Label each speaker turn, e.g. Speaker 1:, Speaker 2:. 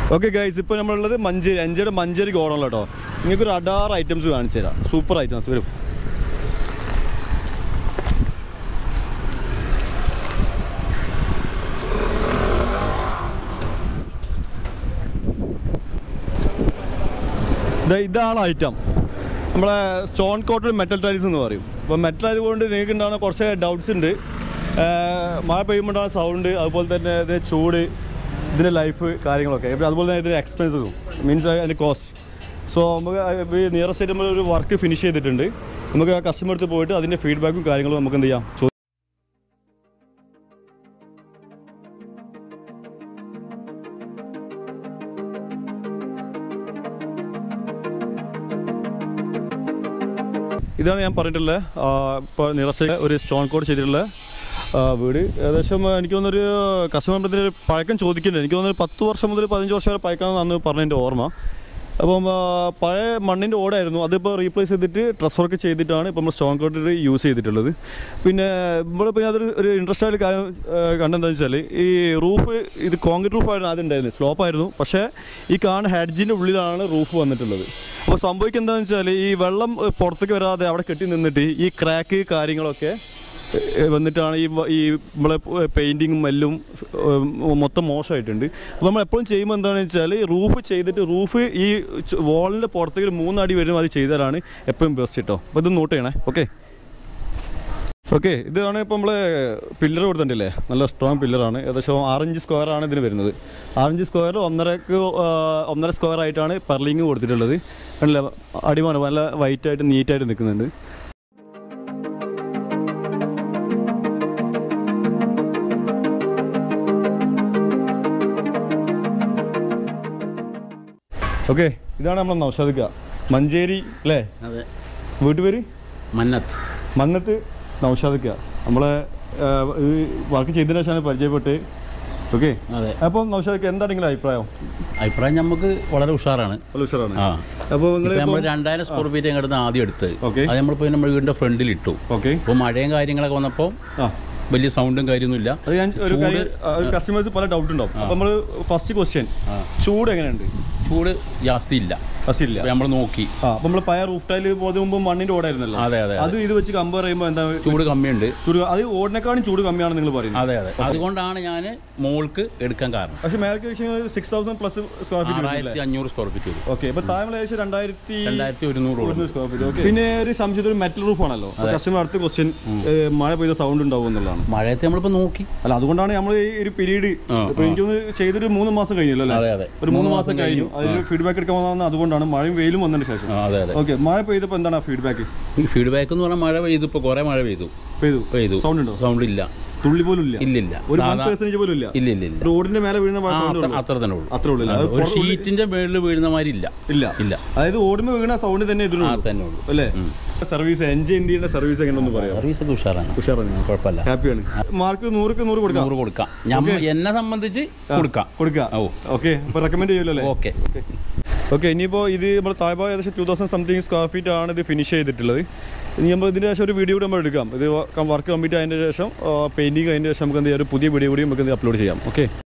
Speaker 1: Okay guys, now we are going to Manjari Gordon. We have other items. Super items. This is the item. We have stone-coated metal tiles. Metal tiles have doubts. My payment sound, the life, expenses, means any cost. So, we nearest work finish it. We have customer to feedback. This is a stone coat. Customer Paikan Chodikin, and you Patu or some of the Pajan Paikan on the Parnent Orma. About Mandin order, no other replace the trust work the done, from stone coat use it. Pin interested roof, the concrete roof or another slope. I know, Pasha, you can't had gin roof on the television. But somebody can then say, Vellam Portugal, they are cutting in the tea, cracky carrying okay. Painting mellum മൊത്തം മോശമായിട്ടുണ്ട്. അപ്പോൾ നമ്മൾ എപ്പോഴും ചെയ്യുമ്പോൾ എന്താണെന്ന് വെച്ചാൽ roof ചെയ്തിട്ട് roof ഈ വാളിൻ്റെ പുറത്തേക്ക് 3 അടി വരും അത് ചെയ്താലാണ് എപ്പോഴും ബെസ്റ്റ് കേട്ടോ. അപ്പോൾ ഇത് നോട്ട് ചെയ്യണേ. ഓക്കെ ഇതാണ് ഇപ്പോൾ നമ്മൾ പില്ലർ കൊടുത്തിട്ടില്ലേ, നല്ല സ്ട്രോങ് പില്ലറാണ്. ഏകദേശം 6 ഇഞ്ച് സ്ക്വയർ ആണ് ഇതിന് വരുന്നത്. 6 ഇഞ്ച് സ്ക്വയർ 1.5 സ്ക്വയർ ആയിട്ടാണ് പെർലിങ് കൊടുത്തിട്ടുള്ളത്. കണ്ടില്ലേ അടിമാണ് നല്ല വൈറ്റായിട്ട് നീറ്റായിട്ട് നിൽക്കുന്നുണ്ട്. ഓക്കെ ഇതാണ് നമ്മൾ നൗഷാദിക്ക മഞ്ചേരി അല്ലേ?
Speaker 2: അതെ.
Speaker 1: വീട്ടുപേര് മന്നത്ത് നൗഷാദിക്ക. നമ്മളെ വർക്ക് ചെയ്തതിനു ശേഷമാണ് പരിചയപ്പെട്ട്. ഓക്കെ
Speaker 2: അതെ.
Speaker 1: അപ്പോൾ നൗഷാദിക്ക എന്താണ് നിങ്ങളുടെ അഭിപ്രായം?
Speaker 2: നമുക്ക് വളരെ ഉഷാറാണ്.
Speaker 1: അപ്പോൾ
Speaker 2: നമ്മൾ 2000 സ്ക്വയർ ഫീറ്റ് ഞങ്ങളുടെ ആദ്യം എടുത്ത് അത് നമ്മളിപ്പോൾ നമ്മുടെ വീടിൻ്റെ ഫ്രണ്ടിൽ ഇട്ടു.
Speaker 1: ഓക്കെ.
Speaker 2: ഇപ്പോൾ മഴയും കാര്യങ്ങളൊക്കെ വന്നപ്പോൾ വലിയ സൗണ്ടും കാര്യമൊന്നുമില്ല.
Speaker 1: അത് ഞാൻ കസ്റ്റമേഴ്സ് പല ഡൗട്ട് ഉണ്ടാവും. അപ്പോൾ നമ്മൾ ഫസ്റ്റ് ക്വസ്റ്റ്യൻ, ചൂട് എങ്ങനെയുണ്ട്?
Speaker 2: ചൂട് ജാസ്തി ഇല്ല, നമ്മൾ നോക്കി.
Speaker 1: അപ്പോൾ നമ്മൾ പഴയ റൂഫ് ടൈൽ പോകുന്ന മുമ്പ് മണ്ണിന്റെ ഓടായിരുന്നല്ലോ.
Speaker 2: അതെ അതെ.
Speaker 1: അത് ഇത് വെച്ച് കമ്പയർ ചെയ്യുമ്പോൾ എന്താ
Speaker 2: ചൂട് കമ്മിയുണ്ട്.
Speaker 1: അത് ഓടിനേക്കാളും ചൂട് കമ്മിയാണ് നിങ്ങൾ പറയുന്നത്.
Speaker 2: അതെ അതെ. അതുകൊണ്ടാണ് ഞാൻ മോൾക്ക് എടുക്കാൻ കാരണം.
Speaker 1: പക്ഷേ മേലേക്ക് 6000 plus square feet
Speaker 2: 6500 square feet വരും.
Speaker 1: ഓക്കെ. അപ്പോൾ താഴെ ഏകദേശം
Speaker 2: 2100
Speaker 1: സ്ക്വയർ ഫീറ്റ്. പിന്നെ ഒരു സംശയത്തിൽ ഒരു മെറ്റൽ റൂഫ് ആണല്ലോ. കസ്റ്റമർ അടുത്ത ക്വസ്റ്റ്യൻ, മഴ പെയ്ത സൗണ്ട് ഉണ്ടാവും എന്നുള്ളതാണ്.
Speaker 2: മഴയത്തെ നമ്മളിപ്പോൾ നോക്കി.
Speaker 1: അല്ല, അതുകൊണ്ടാണ് നമ്മൾ ഈ ഒരു പീരീഡ് എനിക്കൊന്ന് ചെയ്തൊരു 3 മാസം കഴിഞ്ഞല്ലോ അല്ലേ? ഒരു 3 മാസം കഴിഞ്ഞു. അതിന് ഫീഡ്ബാക്ക് എടുക്കാൻ വന്ന അതുകൊണ്ടാണ് മഴയും വെയിലും വന്നതിന് ശേഷം. ഓക്കെ. മഴ പെയ്തപ്പോൾ എന്താണ് ഫീഡ്ബാക്ക്?
Speaker 2: ഫീഡ്ബാക്ക് എന്ന് പറഞ്ഞാൽ മഴ പെയ്തു, ഇപ്പോൾ കുറേ മഴ പെയ്തു. സൗണ്ട് ഉണ്ടോ? സൗണ്ട് ഇല്ല,
Speaker 1: തുള്ളി പോലും ഇല്ല.
Speaker 2: ഇല്ലില്ല,
Speaker 1: ഒരു 1% പോലും ഇല്ല.
Speaker 2: ഇല്ല.
Speaker 1: റോഡിന്റെ മേലെ വീഴുന്ന
Speaker 2: അത്ര തന്നെ ഉള്ളൂ. ഒരു ഷീറ്റിന്റെ മേളിൽ വീഴുന്ന മാതിരി ഇല്ല.
Speaker 1: അതായത് ഓടുമ്പോൾ വീണ സൗണ്ട് തന്നെ തന്നെ ഉള്ളൂ അല്ലേ? സർവീസ് njindiയുടെ സർവീസ് എങ്ങനെയൊന്നും പറയാം?
Speaker 2: സർവീസ് ഒക്കെ ഉഷാറാണ്, കുഴപ്പമില്ല, ഹാപ്പിയാണ്.
Speaker 1: മാർക്ക് 100ക്ക് 100 കൊടുക്കാം.
Speaker 2: എന്നെ സംബന്ധിച്ച് കൊടുക്കാം.
Speaker 1: ഓക്കെ. അപ്പോൾ റെക്കമെൻഡ് ചെയ്യുമല്ലോ?
Speaker 2: ഓക്കെ.
Speaker 1: ഓക്കെ. ഇനിയിപ്പോൾ ഇത് നമ്മൾ താഴ്ഭാഗം ഏകദേശം 2000 സംതിങ് സ്ക്വയർ ഫീറ്റ് ആണ് ഇത് ഫിനിഷ് ചെയ്തിട്ടുള്ളത്. ഇനി നമ്മൾ ഇതിൻ്റെ ശേഷം ഒരു വീഡിയോ കൂടി നമ്മൾ എടുക്കാം. ഇത് വർക്ക് കംപ്ലീറ്റ് ആയതിൻ്റെ ശേഷം പെയിൻറ്റിങ് അതിൻ്റെ ശേഷം നമുക്ക് എന്ത് ചെയ്യാം, ഒരു പുതിയ വീഡിയോ കൂടി നമുക്ക് അപ്ലോഡ് ചെയ്യാം. ഓക്കെ.